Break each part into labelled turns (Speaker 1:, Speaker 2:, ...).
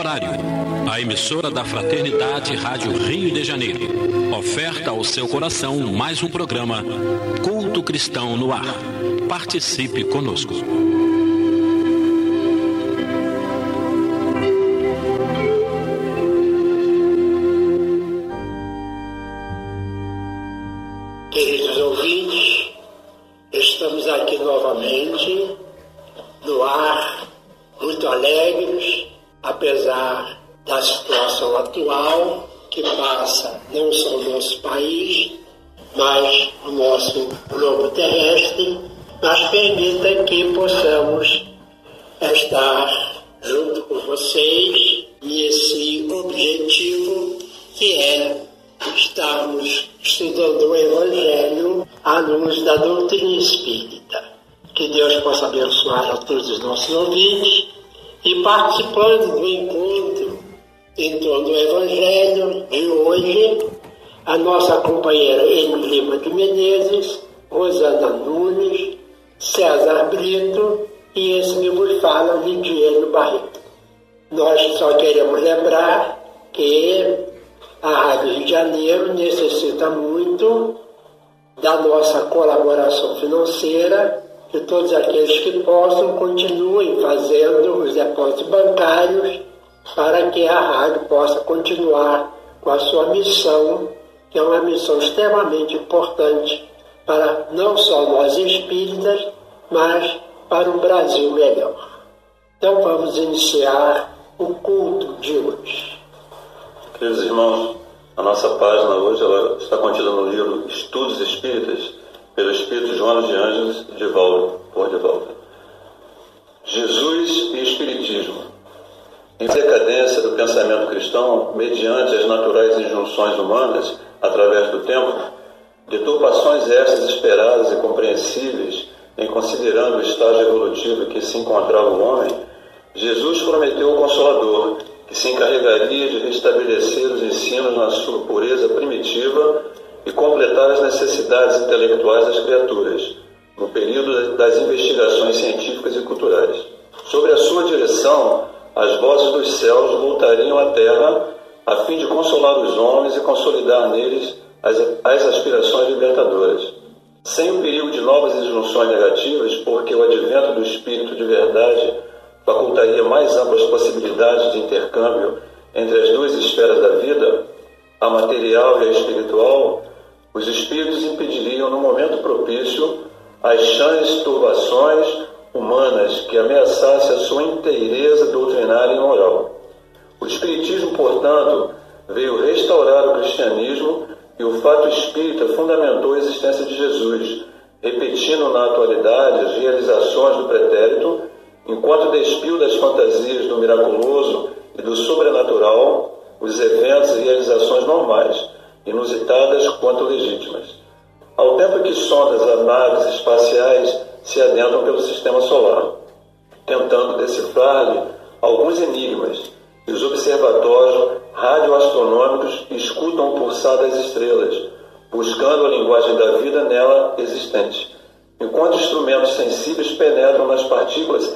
Speaker 1: Sacrário, a emissora da Fraternidade Rádio Rio de Janeiro. Oferta ao seu coração mais um programa Culto Cristão no Ar. Participe conosco.
Speaker 2: Queridos ouvintes, estamos aqui novamente no ar, muito alegres, apesar da situação atual que passa não só o nosso país, mas o nosso globo terrestre, mas permita que possamos estar junto com vocês nesse objetivo que é estarmos estudando o Evangelho à luz da doutrina espírita. Que Deus possa abençoar a todos os nossos ouvintes e participando do encontro em torno do Evangelho de hoje, a nossa companheira Eni Lima de Menezes, Rosana Nunes, César Brito e esse que vos fala, Lidiano Barreto. Nós só queremos lembrar que a Rádio Rio de Janeiro necessita muito da nossa colaboração financeira, que todos aqueles que possam continuem fazendo os depósitos bancários para que a rádio possa continuar com a sua missão, que é uma missão extremamente importante para não só nós espíritas, mas para um Brasil melhor. Então vamos iniciar o culto de hoje.
Speaker 3: Queridos irmãos, a nossa página hoje ela está contida no livro Estudos Espíritas, pelo Espírito João de Ângeles por Divaldo. Jesus e Espiritismo. Em decadência do pensamento cristão, mediante as naturais injunções humanas, através do tempo, deturpações estas esperadas e compreensíveis, em considerando o estágio evolutivo em que se encontrava o homem, Jesus prometeu o Consolador, que se encarregaria de restabelecer os ensinos na sua pureza primitiva e completar as necessidades intelectuais das criaturas, no período das investigações científicas e culturais. Sob a sua direção, as vozes dos céus voltariam à terra a fim de consolar os homens e consolidar neles as aspirações libertadoras. Sem o perigo de novas injunções negativas, porque o advento do Espírito de verdade facultaria mais amplas possibilidades de intercâmbio entre as duas esferas da vida, a material e a espiritual, os espíritos impediriam no momento propício as chãs turbações humanas que ameaçassem a sua inteireza doutrinária e moral. O Espiritismo, portanto, veio restaurar o cristianismo e o fato espírita fundamentou a existência de Jesus, repetindo na atualidade as realizações do pretérito, enquanto despiu das fantasias do miraculoso e do sobrenatural os eventos e realizações normais, inusitadas quanto legítimas. Ao tempo que sondas a naves espaciais se adentram pelo sistema solar, tentando decifrar-lhe alguns enigmas, e os observatórios radioastronômicos escutam o pulsar das estrelas, buscando a linguagem da vida nela existente, enquanto instrumentos sensíveis penetram nas partículas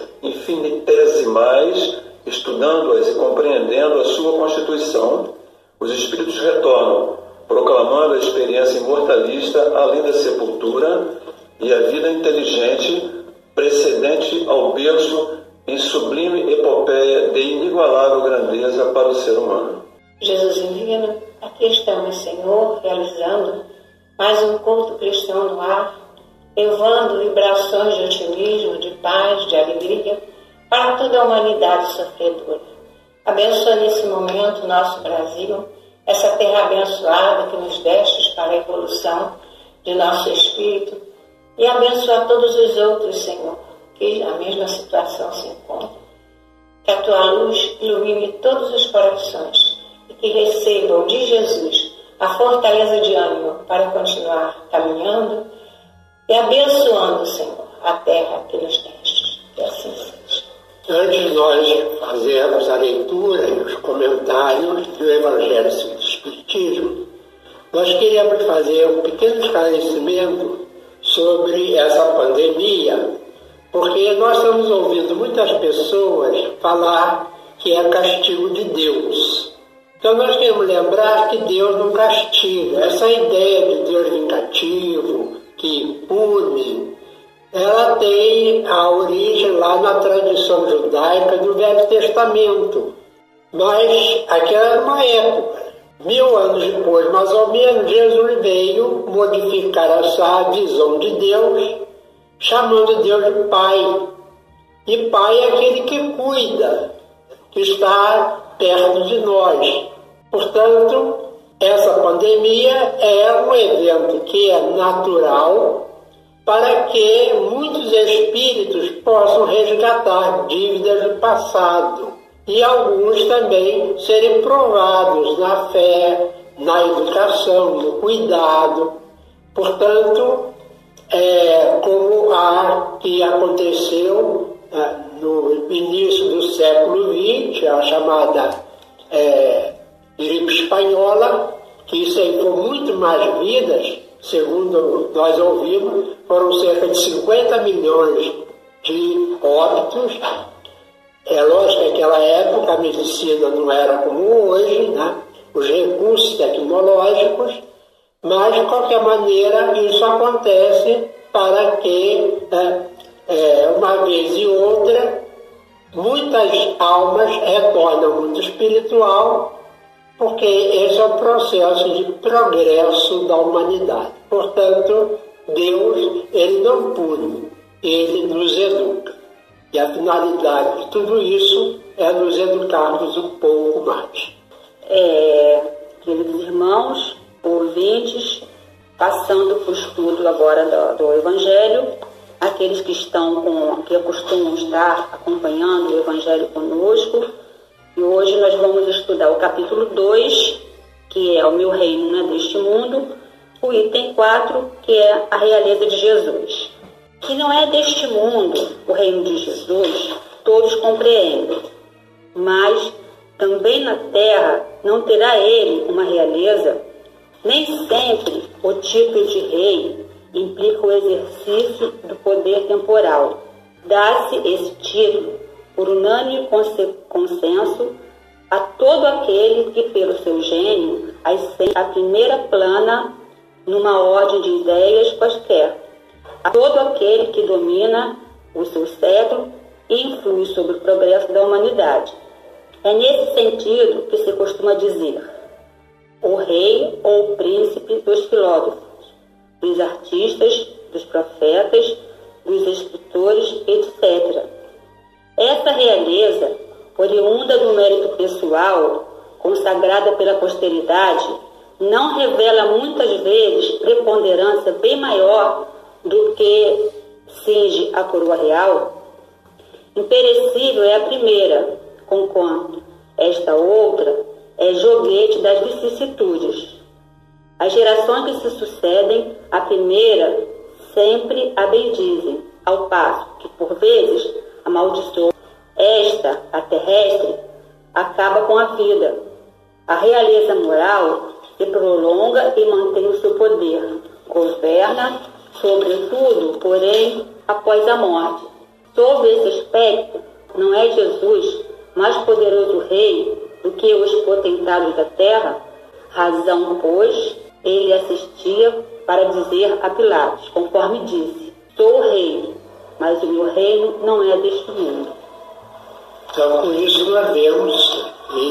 Speaker 3: infinitesimais, estudando-as e compreendendo a sua constituição, os espíritos retornam, proclamando a experiência imortalista além da sepultura e a vida inteligente precedente ao berço em sublime epopeia de inigualável grandeza para o ser humano.
Speaker 4: Jesus divino, aqui estamos, Senhor, realizando mais um culto cristão no ar, levando vibrações de otimismo, de paz, de alegria para toda a humanidade sofredora. Abençoa nesse momento o nosso Brasil, essa terra abençoada que nos destes para a evolução de nosso espírito, e abençoa todos os outros, Senhor, que na mesma situação se encontram. Que a tua luz ilumine todos os corações e que recebam de Jesus a fortaleza de ânimo para continuar caminhando e abençoando, Senhor, a terra que nos destes. Que assim seja.
Speaker 2: Antes de nós fazermos a leitura e os comentários do Evangelho segundo o Espiritismo, nós queríamos fazer um pequeno esclarecimento sobre essa pandemia, porque nós estamos ouvindo muitas pessoas falar que é castigo de Deus. Então nós temos que lembrar que Deus não castiga. Essa ideia de Deus vingativo, que pune, ela tem a origem lá na tradição judaica do Velho Testamento. Mas aquela era uma época. 1000 anos depois, mais ou menos, Jesus veio modificar essa visão de Deus, chamando Deus de Pai. E Pai é aquele que cuida, que está perto de nós. Portanto, essa pandemia é um evento que é natural para que muitos espíritos possam resgatar dívidas do passado e alguns também serem provados na fé, na educação, no cuidado. Portanto, como a que aconteceu no início do século XX, a chamada gripe espanhola, que ceifou muito mais vidas, segundo nós ouvimos, foram cerca de 50 milhões de óbitos. É lógico que naquela época a medicina não era como hoje, né? Os recursos tecnológicos, mas de qualquer maneira isso acontece para que, uma vez e outra, muitas almas retornam ao mundo espiritual, porque esse é o processo de progresso da humanidade. Portanto, Deus, ele não pune, ele nos educa. E a finalidade de tudo isso é nos educarmos um pouco mais.
Speaker 5: Queridos irmãos, ouvintes, passando para o estudo agora do Evangelho, aqueles que costumam estar acompanhando o Evangelho conosco, e hoje nós vamos estudar o capítulo 2, que é o meu reino não é deste mundo, o item 4, que é a realeza de Jesus. Que não é deste mundo o reino de Jesus, todos compreendem, mas também na terra não terá ele uma realeza. Nem sempre o título de rei implica o exercício do poder temporal. Dá-se esse título por unânime consenso a todo aquele que, pelo seu gênio, ascende a primeira plana numa ordem de ideias quaisquer, a todo aquele que domina o seu século e influi sobre o progresso da humanidade. É nesse sentido que se costuma dizer o rei ou o príncipe dos filósofos, dos artistas, dos profetas, dos escritores, etc. Essa realeza, oriunda do mérito pessoal, consagrada pela posteridade, não revela muitas vezes preponderância bem maior do que cinge a coroa real. Imperecível é a primeira, conquanto esta outra é joguete das vicissitudes. As gerações que se sucedem, a primeira sempre a bendizem, ao passo que, por vezes, amaldiçoam. Esta, a terrestre, acaba com a vida. A realeza moral se prolonga e mantém o seu poder. Governa, sobretudo, porém, após a morte. Sob esse aspecto, não é Jesus mais poderoso rei do que os potentados da terra? Razão, pois, ele assistia para dizer a Pilatos, conforme disse: sou o rei, mas o meu reino não é deste mundo.
Speaker 2: Então, com isso nós vemos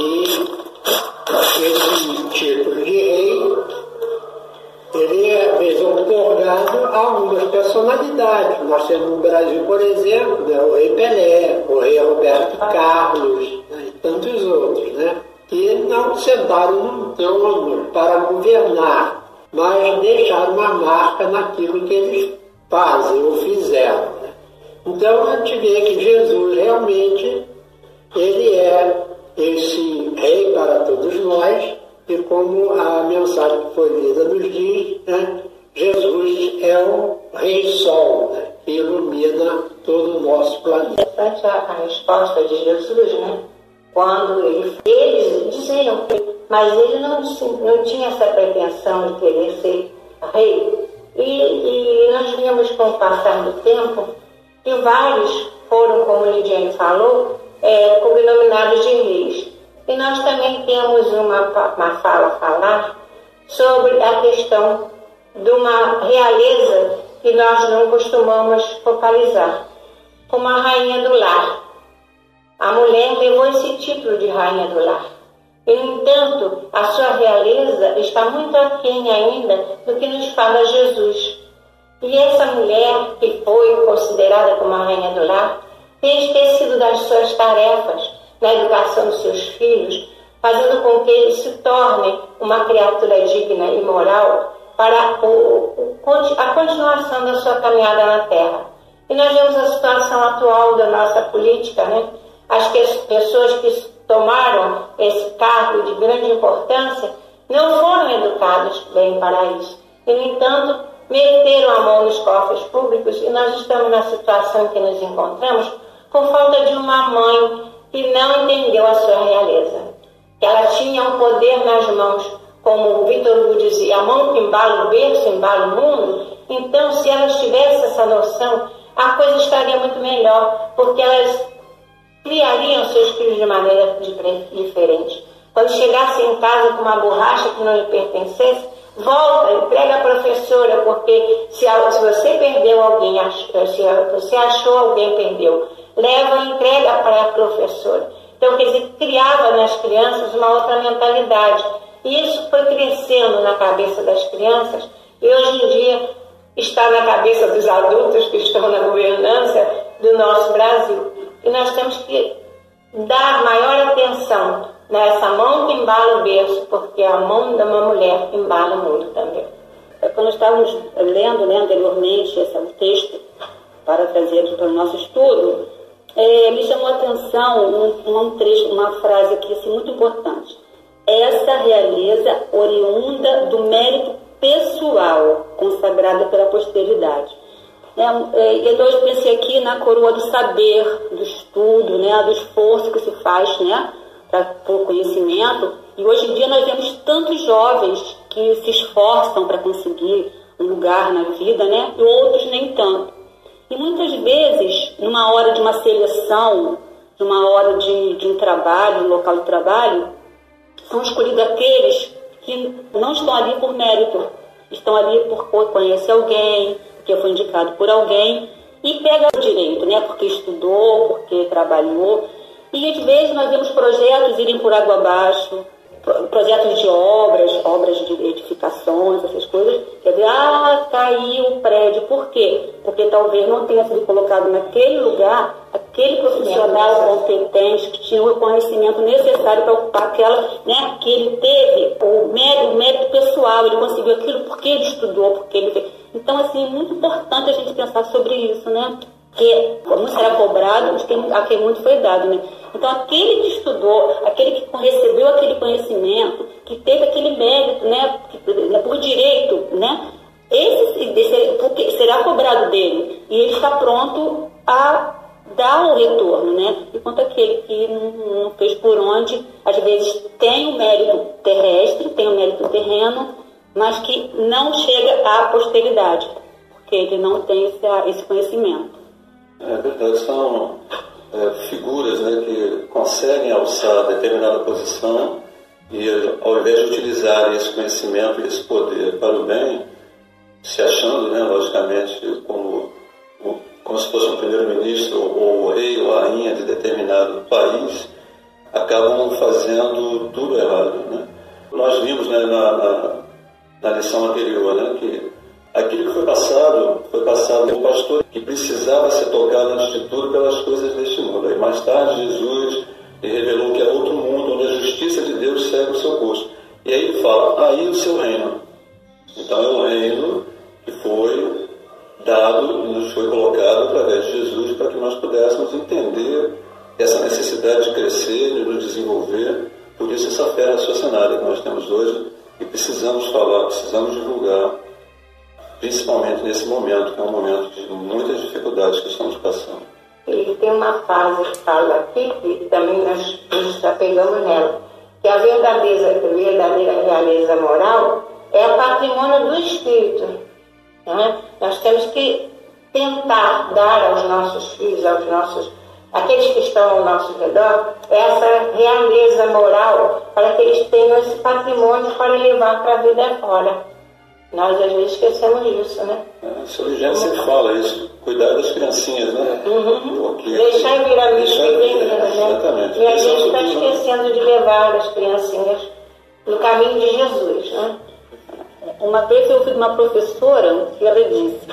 Speaker 2: que esse título de rei, ele é, às vezes, otorgado a algumas personalidades. Nós temos no Brasil, por exemplo, né, o rei Pelé, o rei Roberto Carlos, né, e tantos outros, né, que não sentaram num trono para governar, mas deixaram uma marca naquilo que eles fazem ou fizeram. Né. Então, a gente vê que Jesus realmente ele é esse rei para todos nós, e como a mensagem que foi lida nos diz, né, Jesus é o Rei Sol, né, que ilumina todo o nosso planeta.
Speaker 4: Essa a resposta de Jesus, né, quando eles diziam, mas ele não tinha essa pretensão de querer ser rei. E nós vimos com o passar do tempo que vários foram, como Lidiane falou, cognominados de reis. E nós também temos uma fala a falar sobre a questão de uma realeza que nós não costumamos focalizar, como a rainha do lar. A mulher levou esse título de rainha do lar. E, no entanto, a sua realeza está muito aquém ainda do que nos fala Jesus. E essa mulher, que foi considerada como a rainha do lar, tem esquecido das suas tarefas na educação dos seus filhos, fazendo com que eles se tornem uma criatura digna e moral para a continuação da sua caminhada na Terra. E nós vemos a situação atual da nossa política, né? As pessoas que tomaram esse cargo de grande importância não foram educadas bem para isso. E, no entanto, meteram a mão nos cofres públicos, e nós estamos na situação em que nos encontramos por falta de uma mãe que não entendeu a sua realeza. Que ela tinha um poder nas mãos, como o Victor Hugo dizia, a mão que embala o berço, embala o mundo. Então, se elas tivessem essa noção, a coisa estaria muito melhor, porque elas criariam seus filhos de maneira diferente. Quando chegasse em casa com uma borracha que não lhe pertencesse, volta, entrega à professora, porque se você perdeu alguém, se você achou alguém perdeu, leva e entrega para a professora. Então, quer dizer, criava nas crianças uma outra mentalidade. E isso foi crescendo na cabeça das crianças e hoje em dia está na cabeça dos adultos que estão na governança do nosso Brasil. E nós temos que dar maior atenção nessa mão que embala o berço, porque a mão de uma mulher embala o mundo também.
Speaker 5: Quando estávamos lendo, anteriormente o texto para trazer aqui para o nosso estudo, me chamou a atenção um trecho, uma frase aqui assim, muito importante. Essa realeza oriunda do mérito pessoal consagrado pela posteridade. E então eu pensei aqui na coroa do saber, do estudo, do esforço que se faz para o conhecimento. E hoje em dia nós vemos tantos jovens que se esforçam para conseguir um lugar na vida, e outros nem tanto. E muitas vezes, numa hora de uma seleção, numa hora de um trabalho, um local de trabalho, são escolhidos aqueles que não estão ali por mérito, estão ali por conhecer alguém, porque foi indicado por alguém, e pega o direito, porque estudou, porque trabalhou. E às vezes nós vemos projetos irem por água abaixo, projetos de obras de edificações, essas coisas. Quer dizer, caiu o prédio. Por quê? Porque talvez não tenha sido colocado naquele lugar aquele profissional competente que tinha o conhecimento necessário para ocupar aquela, que ele teve o mérito pessoal, ele conseguiu aquilo porque ele estudou, porque ele fez. Então, assim, é muito importante a gente pensar sobre isso, Porque, como será cobrado, a quem muito foi dado, Então, aquele que estudou, aquele que recebeu aquele conhecimento, que teve aquele mérito, por direito, esse será cobrado dele. E ele está pronto a dar o retorno, Enquanto aquele que não fez por onde, às vezes tem o mérito terrestre, tem o mérito terreno, mas que não chega à posteridade, porque ele não tem esse conhecimento.
Speaker 3: É verdade, são figuras que conseguem alçar determinada posição e, ao invés de utilizar esse conhecimento e esse poder para o bem, se achando, logicamente, como se fosse um primeiro-ministro ou o rei ou a rainha de determinado país, acabam fazendo tudo errado. Nós vimos na lição anterior que aquilo que foi passado ao pastor que precisava ser tocado antes de tudo pelas coisas deste mundo. Aí mais tarde Jesus revelou que é outro mundo onde a justiça de Deus segue o seu curso. E aí ele fala, aí o seu reino. Então é um reino que foi dado e nos foi colocado através de Jesus para que nós pudéssemos entender essa necessidade de crescer, de nos desenvolver. Por isso essa fé raciocinada que nós temos hoje e precisamos falar, precisamos divulgar, principalmente nesse momento, que é um momento de muitas dificuldades que estamos passando.
Speaker 4: E tem uma frase que fala aqui, que também nós nos apegamos nela, que a verdadeira realeza moral é a patrimônio do Espírito. Nós temos que tentar dar aos nossos filhos, aos nossos aqueles que estão ao nosso redor, essa realeza moral, para que eles tenham esse patrimônio para levar para a vida fora. Nós às vezes esquecemos disso, né?
Speaker 3: Sobre gente sempre fala isso, cuidar das criancinhas, né?
Speaker 4: Deixar virar bicho pequeno, né?
Speaker 3: Exatamente.
Speaker 4: E a gente está esquecendo de levar as criancinhas no caminho de Jesus, né?
Speaker 5: Uma vez eu ouvi uma professora que ela disse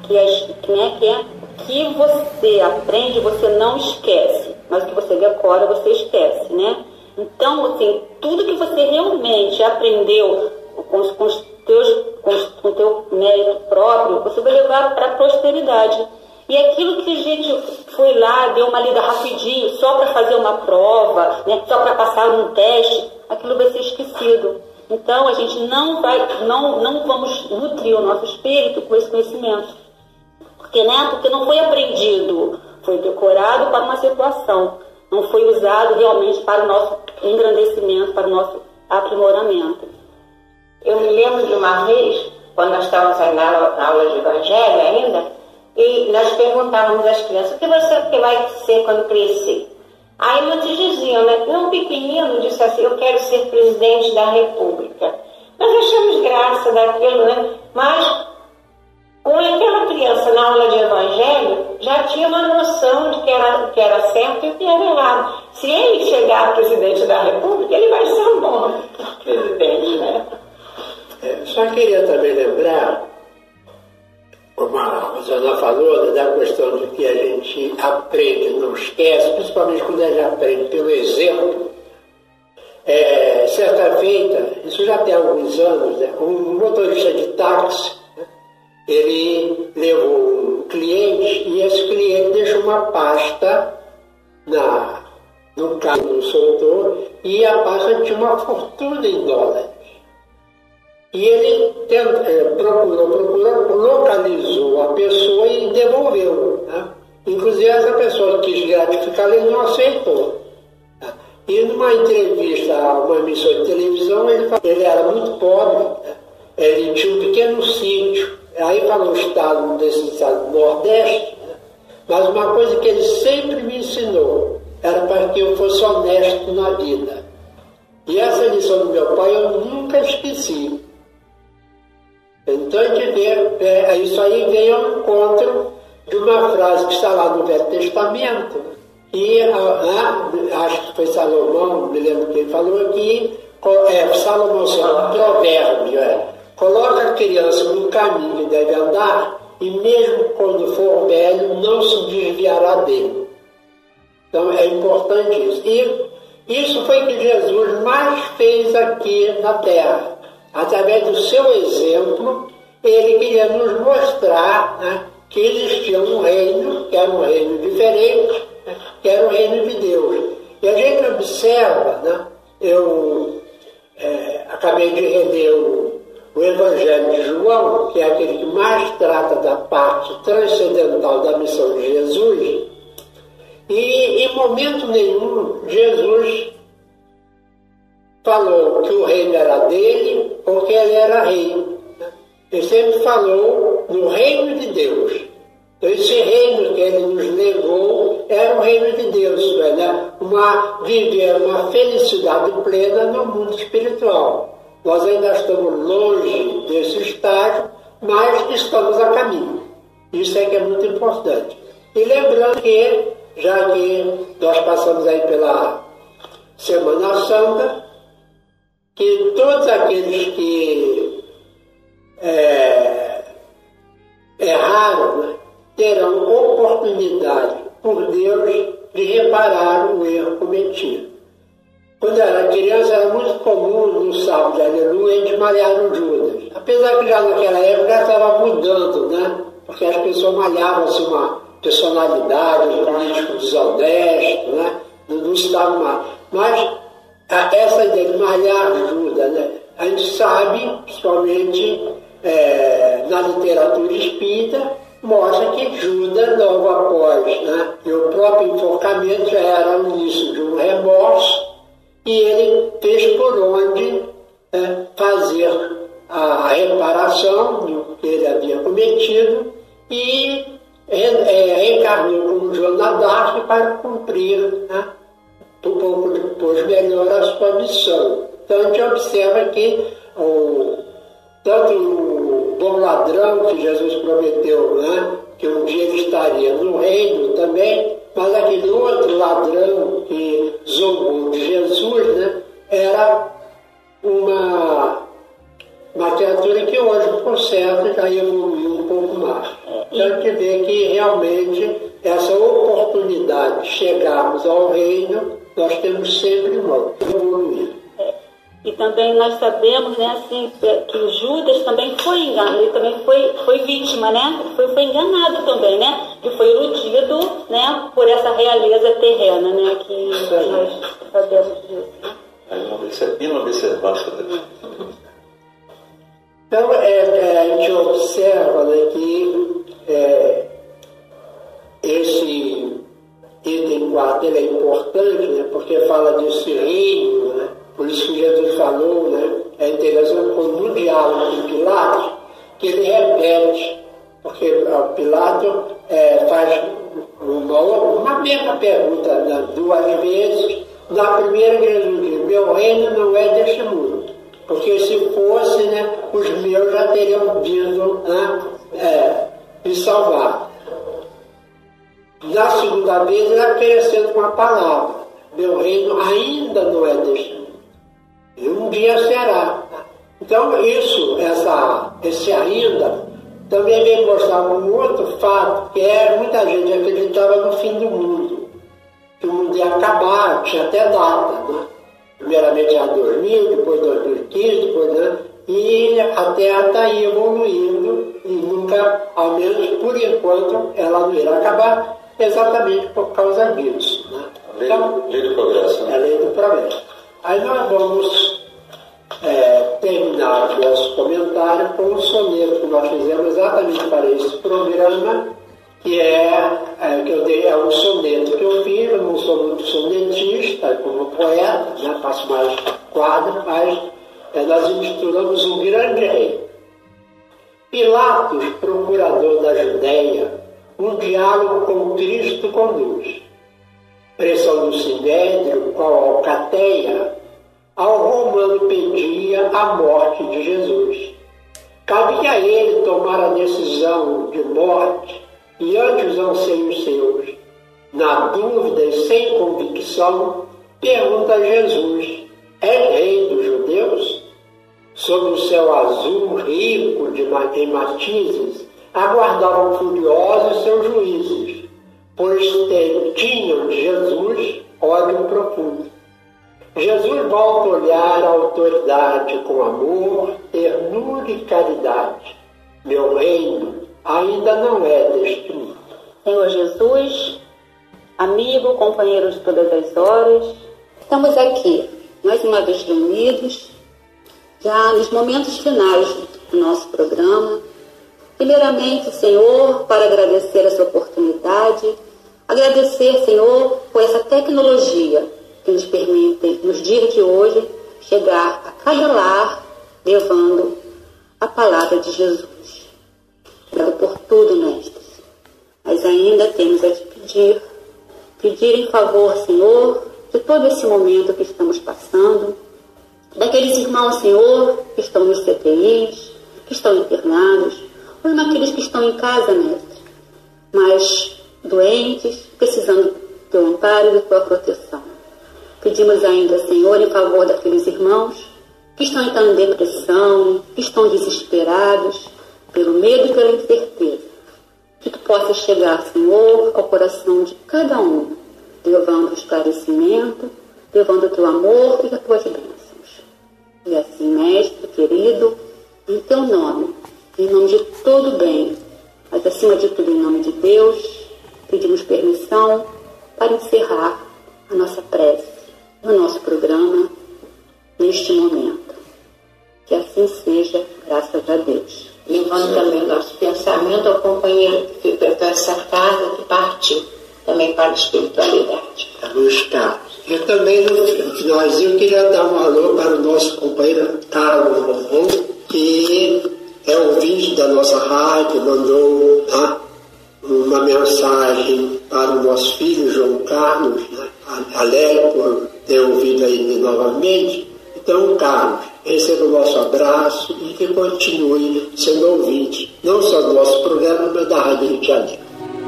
Speaker 5: que você aprende, você não esquece, mas o que você decora, você esquece, né? Então, assim, tudo que você realmente aprendeu com o teu mérito próprio, você vai levar para a prosperidade. E aquilo que a gente foi lá, deu uma lida rapidinho, só para fazer uma prova, né, só para passar um teste, aquilo vai ser esquecido. Então, a gente não vamos nutrir o nosso espírito com esse conhecimento. Porque não foi aprendido, foi decorado para uma situação, não foi usado realmente para o nosso engrandecimento, para o nosso aprimoramento.
Speaker 4: Eu me lembro de uma vez, quando nós estávamos aí na aula de Evangelho ainda, e nós perguntávamos às crianças: o que você vai ser quando crescer? Aí muitos diziam, né? Um pequenino disse assim: eu quero ser presidente da República. Nós achamos graça daquilo, né? Mas com aquela criança na aula de Evangelho, já tinha uma noção de que era certo e o que era errado. Se ele chegar a presidente da República, ele vai ser um bom presidente, né?
Speaker 2: Só queria também lembrar, como a Rosana falou, da questão de que a gente aprende, não esquece, principalmente quando a gente aprende pelo exemplo. Certa feita, isso já tem alguns anos, né, um motorista de táxi, né, ele levou um cliente e esse cliente deixou uma pasta no carro do soltor e a pasta tinha uma fortuna em dólares. E ele procurou, localizou a pessoa e devolveu. Né? Inclusive, essa pessoa que quis gratificar, ele não aceitou. Né? E numa entrevista a uma emissora de televisão, ele falou que ele era muito pobre, né? Ele tinha um pequeno sítio, aí falou o estado do Nordeste, né? Mas uma coisa que ele sempre me ensinou era para que eu fosse honesto na vida. E essa lição do meu pai eu nunca esqueci. Então a gente vê, isso aí vem ao encontro de uma frase que está lá no Velho Testamento, e acho que foi Salomão, não me lembro quem falou aqui, Salomão, um provérbio, coloca a criança no caminho que deve andar, e mesmo quando for velho, não se desviará dele. Então é importante isso. E isso foi que Jesus mais fez aqui na Terra. Através do seu exemplo, ele queria nos mostrar, né, que existia um reino, que era um reino diferente, né, que era o reino de Deus. E a gente observa, né, eu acabei de reler o Evangelho de João, que é aquele que mais trata da parte transcendental da missão de Jesus, e em momento nenhum Jesus falou que o reino era dele porque ele era rei. Ele sempre falou no reino de Deus. Então esse reino que ele nos legou era o reino de Deus, né? Viver uma felicidade plena no mundo espiritual. Nós ainda estamos longe desse estágio, mas estamos a caminho. Isso é que é muito importante. E lembrando que, já que nós passamos aí pela Semana Santa, que todos aqueles que erraram, né, terão oportunidade por Deus de reparar o erro cometido. Quando eu era criança, era muito comum no sábado de Aleluia a gente malhar no Judas. Apesar que já naquela época já estava mudando, né? Porque as pessoas malhavam assim, uma personalidade, um político desonesto, né? Não estava mal. Mas essa ideia de malhar ajuda, né? A gente sabe, principalmente na literatura espírita, mostra que Judas, logo após, né, e o próprio enforcamento já era o início de um remorso, e ele fez por onde fazer a reparação do que ele havia cometido, e reencarnou como Joana d'Arc para cumprir, né, um pouco depois melhor a sua missão. Então a gente observa que tanto o bom ladrão que Jesus prometeu, né, que um dia ele estaria no reino também, mas aquele outro ladrão que zombou de Jesus, né, era uma criatura que hoje, por certo, já evoluiu um pouco mais. Então a gente vê que realmente essa oportunidade de chegarmos ao reino, nós temos sempre evoluir.
Speaker 5: E também nós sabemos, né, assim, que Judas também foi enganado, ele também foi vítima, né? Foi enganado também, né? Que foi iludido, né, por essa realeza terrena, né? Que nós sabemos disso. Né?
Speaker 3: Inobservância.
Speaker 2: Então, a gente observa, né, que esse item 4 ele é importante, né, porque fala desse reino, né? Por isso que Jesus falou, né, é interessante quando no diálogo com Pilatos, que ele repete, porque Pilatos faz uma mesma pergunta, né, 2 vezes. Na primeira, Jesus diz: meu reino não é deste mundo, porque se fosse, né, os meus já teriam vindo, né, me salvar. Na segunda vez, ele acrescenta uma palavra: meu reino ainda não é deste mundo, e um dia será. Então esse ainda também vem mostrar um outro fato, que muita gente acreditava no fim do mundo, que o mundo ia acabar, tinha até data, né? Primeiramente era 2000, depois 2015, depois, né? E a Terra está aí evoluindo e nunca, ao menos por enquanto, ela não irá acabar, exatamente por causa disso, né?
Speaker 3: Lei do progresso.
Speaker 2: É a lei do progresso. Aí nós vamos terminar o nosso comentário com um soneto que nós fizemos exatamente para esse programa, que é um soneto que eu fiz. Eu não sou muito sonetista como poeta, né? Faço mais quadro, mas nós intitulamos O Grande Rei. Pilatos, procurador da Judéia, um diálogo com Cristo conduz. Pressão do Sinédrio, qual alcateia, ao romano pedia a morte de Jesus. Cabia a ele tomar a decisão de morte e ante os anseios seus, na dúvida e sem convicção, pergunta a Jesus: é rei dos judeus? Sob o céu azul, rico em matizes, aguardavam furiosos seus juízes, pois tinham de Jesus ódio profundo. Jesus volta a olhar a autoridade com amor, ternura e caridade. Meu reino ainda não é deste mundo.
Speaker 5: Senhor Jesus, amigo, companheiro de todas as horas, estamos aqui, mais uma vez reunidos, já nos momentos finais do nosso programa. Primeiramente, Senhor, para agradecer essa oportunidade, agradecer, Senhor, por essa tecnologia que nos permite, nos dias de hoje, chegar a cada lar levando a palavra de Jesus. Obrigado por tudo, mestres. Mas ainda temos a te pedir em favor, Senhor, de todo esse momento que estamos passando, daqueles irmãos, Senhor, que estão nos CTIs, que estão internados, ou naqueles que estão em casa, mestre, mas doentes, precisando do teu amparo e da tua proteção. Pedimos ainda, Senhor, em favor daqueles irmãos que estão entrando em depressão, que estão desesperados, pelo medo e pela incerteza, que tu possas chegar, Senhor, ao coração de cada um, levando o esclarecimento, levando o teu amor e as tuas bênçãos. E assim, mestre querido, em teu nome, em nome de todo bem, mas acima de tudo em nome de Deus, pedimos permissão para encerrar a nossa prece no nosso programa neste momento. Que assim seja, graças a Deus.
Speaker 4: Levando também o nosso pensamento ao companheiro que frequentou essa casa, que partiu também para a espiritualidade.
Speaker 2: Luiz Carlos. E também, no finalzinho, eu queria dar um alô para o nosso companheiro Carlos Romão, que é ouvinte da nossa rádio, mandou uma mensagem para o nosso filho João Carlos, né? Alegre por ter ouvido ele novamente. Então, Carlos, receba o nosso abraço e que continue sendo ouvinte, não só do nosso programa, mas da Rádio Rio de Janeiro.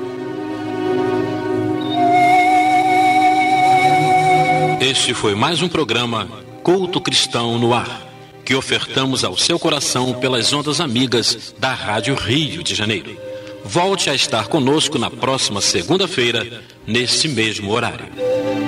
Speaker 1: Este foi mais um programa Culto Cristão no Ar, que ofertamos ao seu coração pelas ondas amigas da Rádio Rio de Janeiro. Volte a estar conosco na próxima segunda-feira, nesse mesmo horário.